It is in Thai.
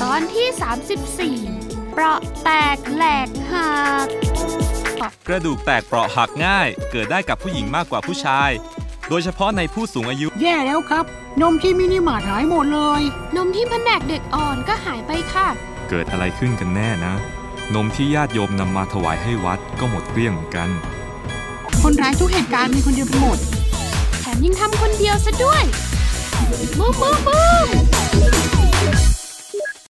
ตอนที่34เปราะแตกแหลกหักกระดูกแตกเปราะหักง่ายเกิดได้กับผู้หญิงมากกว่าผู้ชายโดยเฉพาะในผู้สูงอายุแย่แล้วครับนมที่มินิมาร์ทหายหมดเลยนมที่แผนกเด็กอ่อนก็หายไปค่ะเกิดอะไรขึ้นกันแน่นะนมที่ญาติโยมนำมาถวายให้วัดก็หมดเกลี้ยงเหมือนกันคนร้ายทุกเหตุการณ์มีคนเดียวไปหมดแถมยังทำคนเดียวซะด้วยบูมบูมบูม